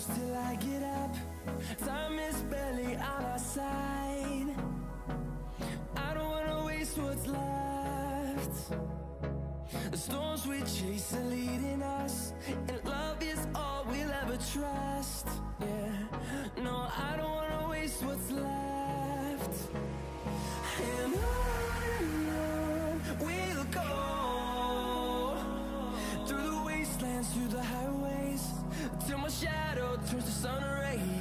till I get up. Time is barely on our side. I don't wanna waste what's left. The storms we chase are leading us, and love is all we'll ever trust. Yeah, no, I don't wanna waste what's left. And on we'll go, through the wastelands, through the highways, till my shadow turns to sun rays.